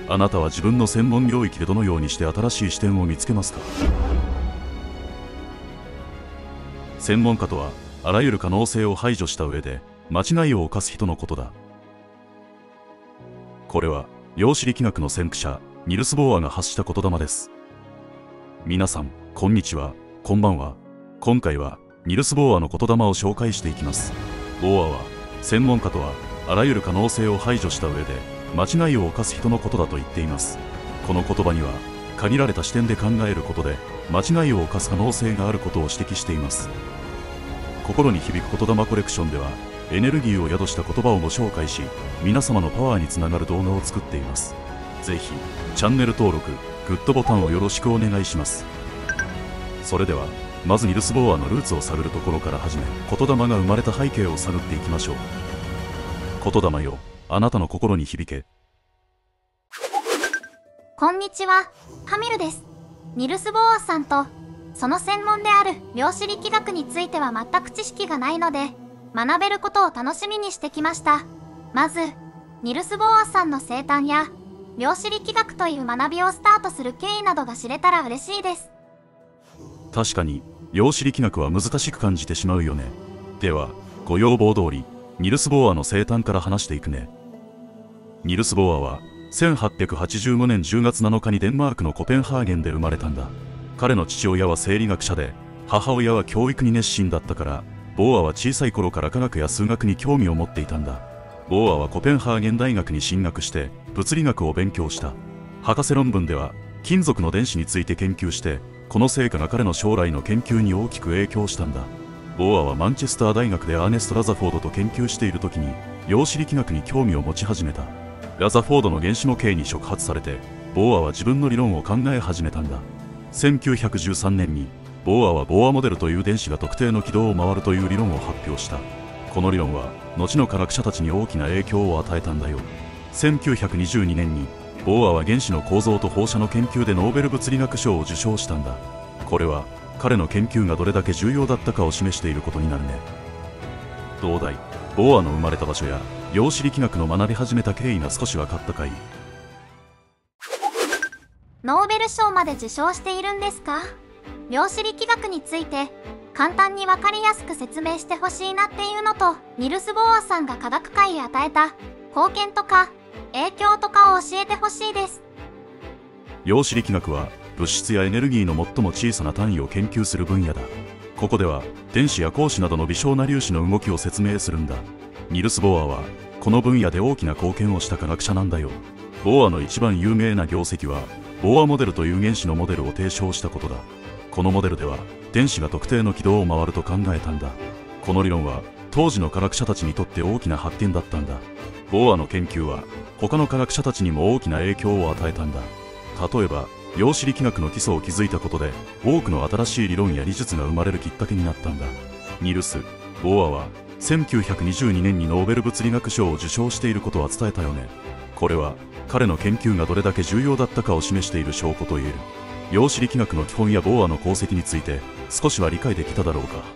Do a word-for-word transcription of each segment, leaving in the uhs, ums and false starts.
あなたは自分の専門領域でどのようにして新しい視点を見つけますか？専門家とはあらゆる可能性を排除した上で間違いを犯す人のことだ。これは量子力学の先駆者ニルス・ボーアが発した言霊です。皆さんこんにちは、こんばんは。今回はニルス・ボーアの言霊を紹介していきます。ボーアは専門家とはあらゆる可能性を排除した上で間違いを犯す人のことだと言っています。この言葉には限られた視点で考えることで間違いを犯す可能性があることを指摘しています。心に響く言霊コレクションではエネルギーを宿した言葉をご紹介し、皆様のパワーにつながる動画を作っています。ぜひチャンネル登録、グッドボタンをよろしくお願いします。それではまずニルス・ボーアのルーツを探るところから始め、言霊が生まれた背景を探っていきましょう。言霊よ、あなたの心に響け。 こんにちは、ハミルです。ニルス・ボーアさんとその専門である量子力学については全く知識がないので学べることを楽しみにしてきました。まずニルス・ボーアさんの生誕や量子力学という学びをスタートする経緯などが知れたら嬉しいです。 確かに量子力学は難しく感じてしまうよね。ではご要望通りニルス・ボーアの生誕から話していくね。ニルス・ボーアはせんはっぴゃくはちじゅうごねんじゅうがつなのかにデンマークのコペンハーゲンで生まれたんだ。彼の父親は生理学者で母親は教育に熱心だったから、ボーアは小さい頃から科学や数学に興味を持っていたんだ。ボーアはコペンハーゲン大学に進学して物理学を勉強した。博士論文では金属の電子について研究して、この成果が彼の将来の研究に大きく影響したんだ。ボーアはマンチェスター大学でアーネスト・ラザフォードと研究している時に量子力学に興味を持ち始めた。ラザフォードの原子模型に触発されて、ボーアは自分の理論を考え始めたんだ。せんきゅうひゃくじゅうさんねんにボーアはボーアモデルという電子が特定の軌道を回るという理論を発表した。この理論は後の科学者たちに大きな影響を与えたんだよ。せんきゅうひゃくにじゅうにねんにボーアは原子の構造と放射の研究でノーベル物理学賞を受賞したんだ。これは彼の研究がどれだけ重要だったかを示していることになるね。どうだい、ボーアの生まれた場所や量子力学の学び始めた経緯が少し分かったかい？ ノーベル賞まで受賞しているんですか？量子力学について簡単に分かりやすく説明してほしいなっていうのと、ニルス・ボーアさんが科学界へ与えた貢献とか影響とかを教えてほしいです。 量子力学は物質やエネルギーの最も小さな単位を研究する分野だ。ここでは電子や光子などの微小な粒子の動きを説明するんだ。ニルス・ボーアはこの分野で大きな貢献をした科学者なんだよ。ボーアの一番有名な業績はボーアモデルという原子のモデルを提唱したことだ。このモデルでは電子が特定の軌道を回ると考えたんだ。この理論は当時の科学者たちにとって大きな発見だったんだ。ボーアの研究は他の科学者たちにも大きな影響を与えたんだ。例えば量子力学の基礎を築いたことで多くの新しい理論や技術が生まれるきっかけになったんだ。ニルス・ボーアはせんきゅうひゃくにじゅうにねんにノーベル物理学賞を受賞していることは伝えたよね。これは彼の研究がどれだけ重要だったかを示している証拠と言える。量子力学の基本やボーアの功績について少しは理解できただろうか。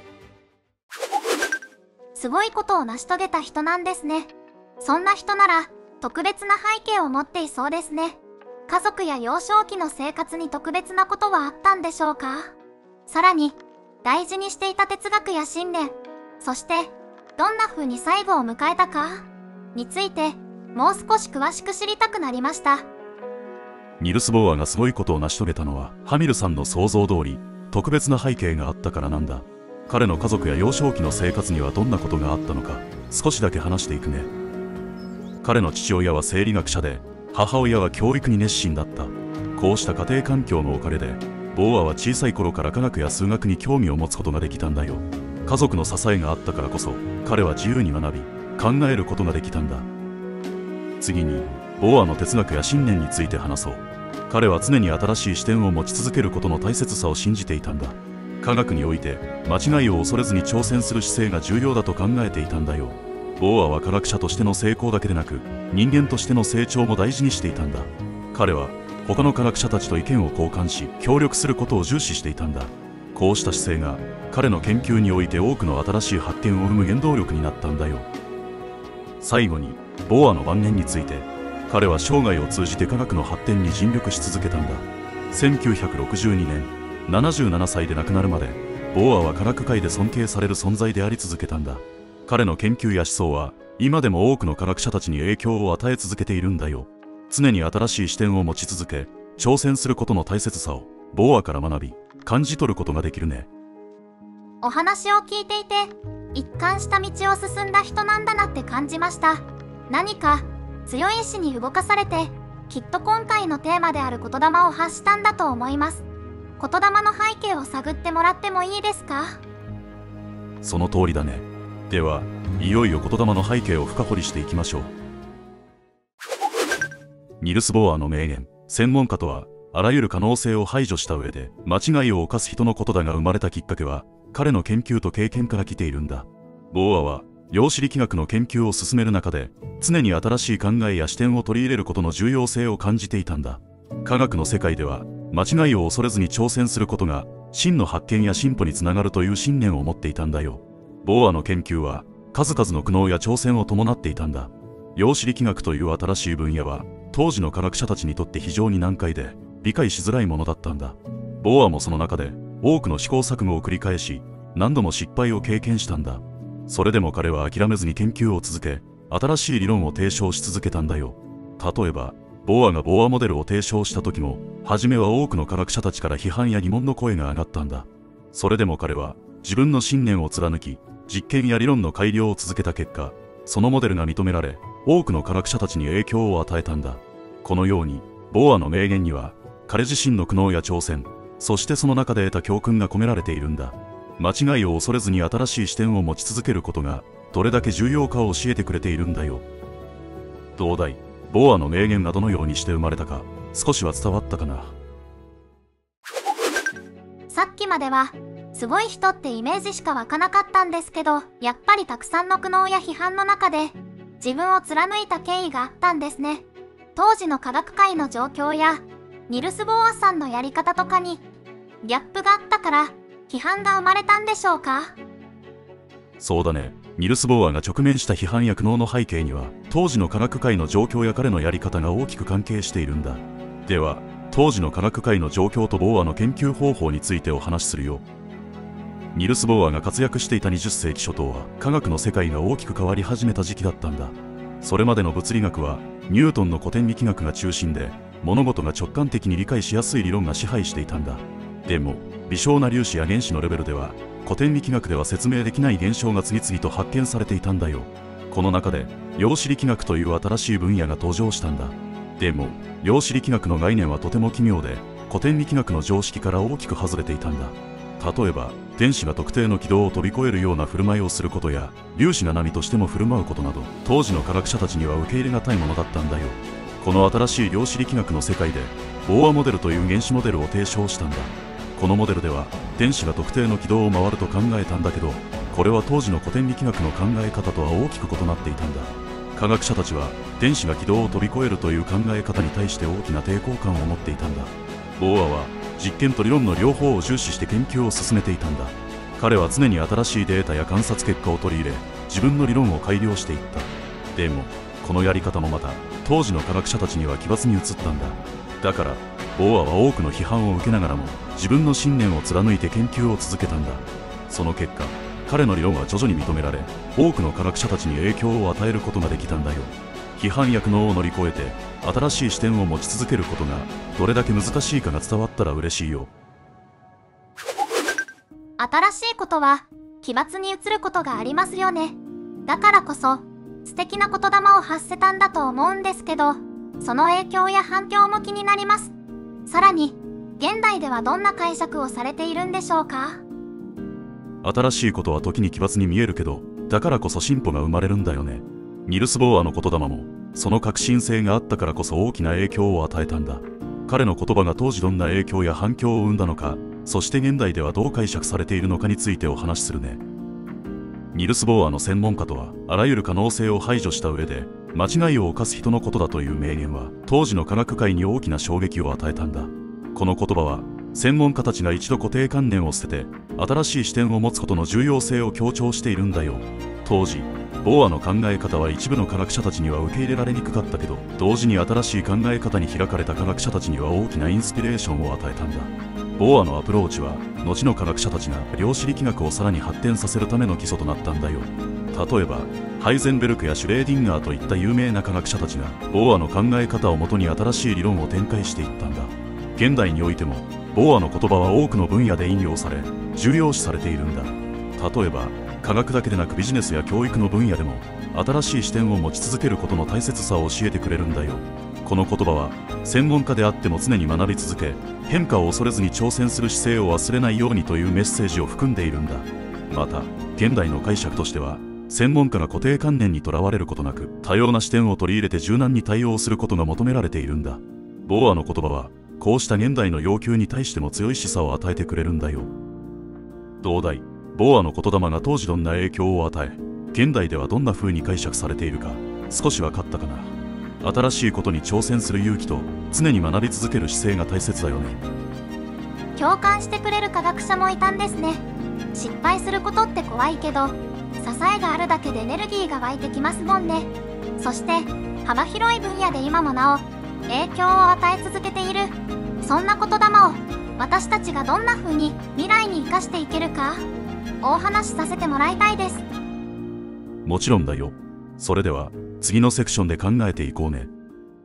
すごいことを成し遂げた人なんですね。そんな人なら特別な背景を持っていそうですね。家族や幼少期の生活に特別なことはあったんでしょうか？さらに大事にしていた哲学や信念、そしてどんな風に最後を迎えたかについてもう少し詳しく知りたくなりました。 ニルス・ボーアがすごいことを成し遂げたのはハミルさんの想像通り特別な背景があったからなんだ。彼の家族や幼少期の生活にはどんなことがあったのか少しだけ話していくね。彼の父親は生理学者で母親は教育に熱心だった。こうした家庭環境のおかげでボーアは小さい頃から科学や数学に興味を持つことができたんだよ。家族の支えがあったからこそ彼は自由に学び考えることができたんだ。次にボーアの哲学や信念について話そう。彼は常に新しい視点を持ち続けることの大切さを信じていたんだ。科学において間違いを恐れずに挑戦する姿勢が重要だと考えていたんだよ。ボーアは科学者としての成功だけでなく人間としての成長も大事にしていたんだ。彼は他の科学者たちと意見を交換し協力することを重視していたんだ。こうした姿勢が彼の研究において多くの新しい発見を生む原動力になったんだよ。最後にボーアの晩年について。 彼は生涯を通じて科学の発展に尽力し続けたんだ。せんきゅうひゃくろくじゅうにねん、ななじゅうななさいで亡くなるまで、ボーアは科学界で尊敬される存在であり続けたんだ。彼の研究や思想は、今でも多くの科学者たちに影響を与え続けているんだよ。常に新しい視点を持ち続け、挑戦することの大切さを、ボーアから学び、感じ取ることができるね。 お話を聞いていて、一貫した道を進んだ人なんだなって感じました。何か強い意志に動かされて、きっと今回のテーマである言霊を発したんだと思います。言霊の背景を探ってもらってもいいですか？ その通りだね。では、いよいよ言霊の背景を深掘りしていきましょう。ニルス・ボーアの名言、専門家とは、あらゆる可能性を排除した上で、間違いを犯す人のことだが生まれたきっかけは、彼の研究と経験から来ているんだ。ボーアは、量子力学の研究を進める中で、常に新しい考えや視点を取り入れることの重要性を感じていたんだ。科学の世界では、間違いを恐れずに挑戦することが、真の発見や進歩につながるという信念を持っていたんだよ。ボーアの研究は、数々の苦悩や挑戦を伴っていたんだ。量子力学という新しい分野は、当時の科学者たちにとって非常に難解で、理解しづらいものだったんだ。ボーアもその中で、多くの試行錯誤を繰り返し、何度も失敗を経験したんだ。それでも彼は諦めずに研究を続け、新しい理論を提唱し続けたんだよ。例えば、ボーアがボーアモデルを提唱した時も、初めは多くの科学者たちから批判や疑問の声が上がったんだ。それでも彼は、自分の信念を貫き、実験や理論の改良を続けた結果、そのモデルが認められ、多くの科学者たちに影響を与えたんだ。このように、ボーアの名言には、彼自身の苦悩や挑戦、そしてその中で得た教訓が込められているんだ。間違いを恐れずに新しい視点を持ち続けることが、どれだけ重要かを教えてくれているんだよ。どうだい？ボーアの名言がどのようにして生まれたか、少しは伝わったかな。 さっきまでは、すごい人ってイメージしか湧かなかったんですけど、やっぱりたくさんの苦悩や批判の中で、自分を貫いた経緯があったんですね。当時の科学界の状況や、ニルス・ボーアさんのやり方とかに、ギャップがあったから、批判が生まれたんでしょうか？ そうだね。ニルス・ボーアが直面した批判や苦悩の背景には、当時の科学界の状況や彼のやり方が大きく関係しているんだ。では、当時の科学界の状況とボーアの研究方法についてお話しするよ。ニルス・ボーアが活躍していたにじゅっせいき初頭は、科学の世界が大きく変わり始めた時期だったんだ。それまでの物理学は、ニュートンの古典力学が中心で、物事が直感的に理解しやすい理論が支配していたんだ。でも、微小な粒子や原子のレベルでは、古典力学では説明できない現象が次々と発見されていたんだよ。この中で、量子力学という新しい分野が登場したんだ。でも、量子力学の概念はとても奇妙で、古典力学の常識から大きく外れていたんだ。例えば、電子が特定の軌道を飛び越えるような振る舞いをすることや、粒子が波としても振る舞うことなど、当時の科学者たちには受け入れがたいものだったんだよ。この新しい量子力学の世界で、ボーアモデルという原子モデルを提唱したんだ。このモデルでは、電子が特定の軌道を回ると考えたんだけど、これは当時の古典力学の考え方とは大きく異なっていたんだ。科学者たちは、電子が軌道を飛び越えるという考え方に対して大きな抵抗感を持っていたんだ。ボーアは、実験と理論の両方を重視して研究を進めていたんだ。彼は常に新しいデータや観察結果を取り入れ、自分の理論を改良していった。でも、このやり方もまた、当時の科学者たちには奇抜に映ったんだ。だから、ボーアは多くの批判を受けながらも、自分の信念を貫いて研究を続けたんだ。その結果、彼の理論は徐々に認められ、多くの科学者たちに影響を与えることができたんだよ。批判や苦悩を乗り越えて、新しい視点を持ち続けることが、どれだけ難しいかが伝わったら嬉しいよ。 新しいことは、奇抜に映ることがありますよね。だからこそ、素敵な言霊を発せたんだと思うんですけど、その影響や反響も気になります。さらに、現代ではどんな解釈をされているんでしょうか？ 新しいことは時に奇抜に見えるけど、だからこそ進歩が生まれるんだよね。ニルス・ボーアの言霊も、その革新性があったからこそ大きな影響を与えたんだ。彼の言葉が当時どんな影響や反響を生んだのか、そして現代ではどう解釈されているのかについてお話しするね。ニルス・ボーアの専門家とは、あらゆる可能性を排除した上で、間違いを犯す人のことだという名言は、当時の科学界に大きな衝撃を与えたんだ。この言葉は、専門家たちが一度固定観念を捨てて、新しい視点を持つことの重要性を強調しているんだよ。 当時ボーアの考え方は一部の科学者たちには受け入れられにくかったけど、同時に新しい考え方に開かれた科学者たちには大きなインスピレーションを与えたんだ。ボーアのアプローチは後の科学者たちが量子力学をさらに発展させるための基礎となったんだよ。例えばハイゼンベルクやシュレーディンガーといった有名な科学者たちがボーアの考え方をもとに新しい理論を展開していったんだ。現代においてもボーアの言葉は多くの分野で引用され重要視されているんだ。例えば科学だけでなくビジネスや教育の分野でも新しい視点を持ち続けることの大切さを教えてくれるんだよ。この言葉は専門家であっても常に学び続け、変化を恐れずに挑戦する姿勢を忘れないようにというメッセージを含んでいるんだ。また現代の解釈としては、専門家が固定観念にとらわれることなく多様な視点を取り入れて柔軟に対応することが求められているんだ。ボーアの言葉はこうした現代の要求に対しても強い示唆を与えてくれるんだよ。どうだい、ボーアの言霊が当時どんな影響を与え、現代ではどんな風に解釈されているか少し分かったかな。新しいことに挑戦する勇気と常に学び続ける姿勢が大切だよね。 共感してくれる科学者もいたんですね。失敗することって怖いけど、支えがあるだけでエネルギーが湧いてきますもんね。そして幅広い分野で今もなお影響を与え続けている、そんな言霊を私たちがどんな風に未来に生かしていけるかお話しさせてもらいたいです。 もちろんだよ。それでは次のセクションで考えていこうね。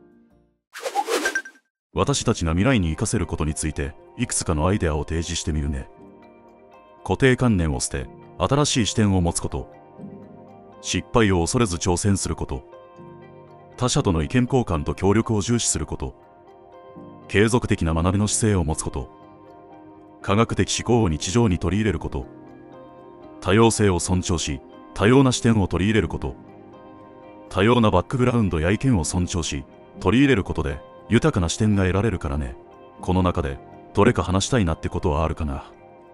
私たちが未来に生かせることについていくつかのアイデアを提示してみるね。固定観念を捨て新しい視点を持つこと、失敗を恐れず挑戦すること、他者との意見交換と協力を重視すること、継続的な学びの姿勢を持つこと、科学的思考を日常に取り入れること、多様性を尊重し多様な視点を取り入れること、多様なバックグラウンドや意見を尊重し取り入れることで豊かな視点が得られるからね。この中でどれか話したいなってことはあるかな。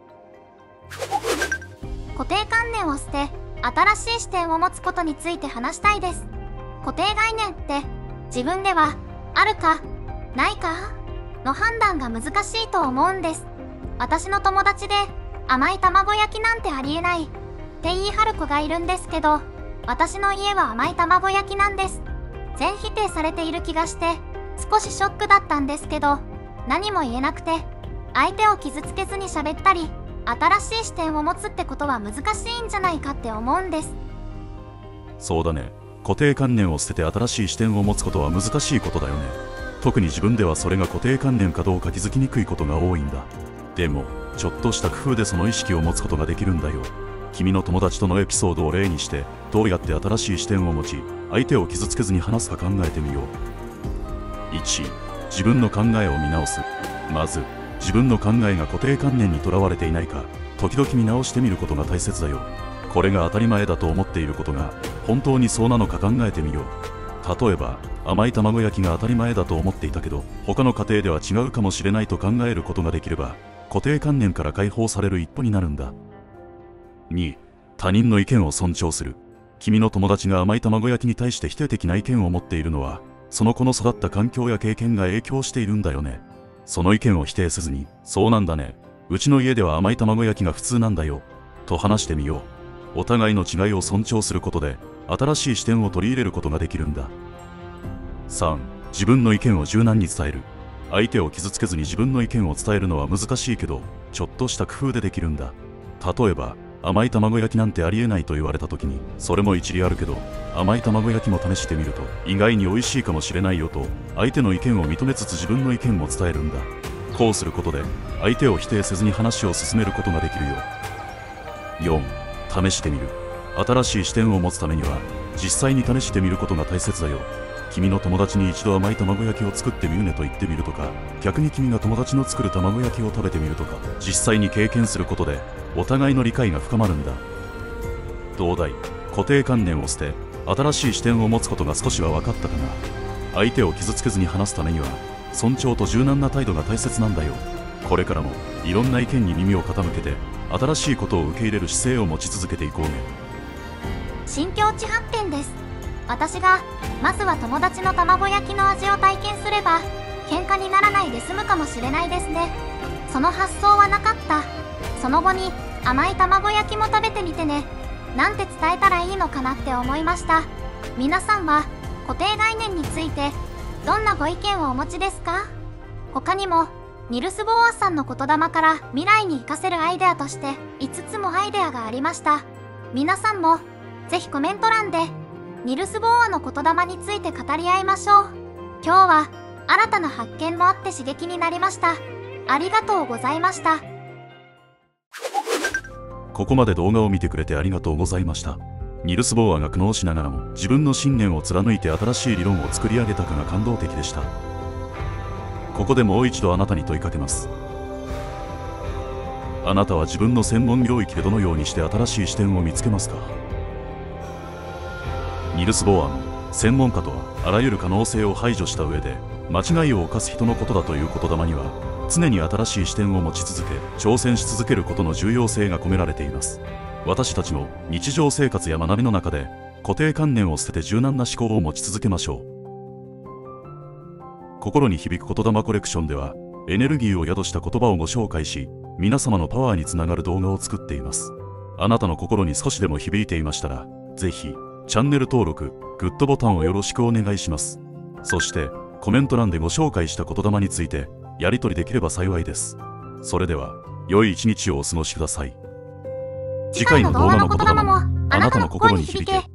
固定観念を捨て新しい視点を持つことについて話したいです。固定概念って自分ではあるかないかの判断が難しいと思うんです。私の友達で甘い卵焼きなんてありえないって言い張る子がいるんですけど、私の家は甘い卵焼きなんです。全否定されている気がして少しショックだったんですけど、何も言えなくて相手を傷つけずに喋ったり新しい視点を持つってことは難しいんじゃないかって思うんです。 そうだね。固定観念を捨てて新しい視点を持つことは難しいことだよね。特に自分ではそれが固定観念かどうか気づきにくいことが多いんだ。でもちょっとした工夫でその意識を持つことができるんだよ。君の友達とのエピソードを例にしてどうやって新しい視点を持ち相手を傷つけずに話すか考えてみよう。いち. 自分の考えを見直す。まず自分の考えが固定観念にとらわれていないか時々見直してみることが大切だよ。これが当たり前だと思っていることが本当にそうなのか考えてみよう。例えば甘い卵焼きが当たり前だと思っていたけど他の家庭では違うかもしれないと考えることができれば固定観念から解放される一歩になるんだ。に. 他人の意見を尊重する。君の友達が甘い卵焼きに対して否定的な意見を持っているのはその子の育った環境や経験が影響しているんだよね。その意見を否定せずに、そうなんだね、うちの家では甘い卵焼きが普通なんだよと話してみよう。お互いの違いを尊重することで新しい視点を取り入れることができるんだ。さん. 自分の意見を柔軟に伝える。相手を傷つけずに自分の意見を伝えるのは難しいけどちょっとした工夫でできるんだ。例えば甘い卵焼きなんてありえないと言われた時に、それも一理あるけど甘い卵焼きも試してみると意外に美味しいかもしれないよと相手の意見を認めつつ自分の意見も伝えるんだ。こうすることで相手を否定せずに話を進めることができるよ。よん. 試してみる。新しい視点を持つためには実際に試してみることが大切だよ。君の友達に一度甘い卵焼きを作ってみるねと言ってみるとか、逆に君が友達の作る卵焼きを食べてみるとか、実際に経験することでお互いの理解が深まるんだ。どうだい、固定観念を捨て新しい視点を持つことが少しは分かったかな。相手を傷つけずに話すためには尊重と柔軟な態度が大切なんだよ。これからもいろんな意見に耳を傾けて新しいことを受け入れる姿勢を持ち続けていこうね。 新境地発見です。私がまずは友達の卵焼きの味を体験すれば喧嘩にならないで済むかもしれないですね。その発想はなかった。その後に甘い卵焼きも食べてみてね。 なんて伝えたらいいのかなって思いました。皆さんは固定概念についてどんなご意見をお持ちですか？他にもニルス・ボーアさんの言霊から未来に活かせるアイデアとしていつつもアイデアがありました。皆さんもぜひコメント欄でニルス・ボーアの言霊について語り合いましょう。今日は新たな発見もあって刺激になりました。ありがとうございました。 ここまで動画を見てくれてありがとうございました。ニルス・ボーアが苦悩しながらも自分の信念を貫いて新しい理論を作り上げたかが感動的でした。ここでもう一度あなたに問いかけます。あなたは自分の専門領域でどのようにして新しい視点を見つけますか？ニルス・ボーアの専門家とはあらゆる可能性を排除した上で間違いを犯す人のことだという言霊には常に新しい視点を持ち続け挑戦し続けることの重要性が込められています。私たちの日常生活や学びの中で固定観念を捨てて柔軟な思考を持ち続けましょう。心に響く言霊コレクションではエネルギーを宿した言葉をご紹介し皆様のパワーにつながる動画を作っています。あなたの心に少しでも響いていましたらぜひチャンネル登録、グッドボタンをよろしくお願いします。そしてコメント欄でご紹介した言霊についてやり取りできれば幸いです。それでは良い一日をお過ごしください。次回の動画の言霊もあなたの心に響け。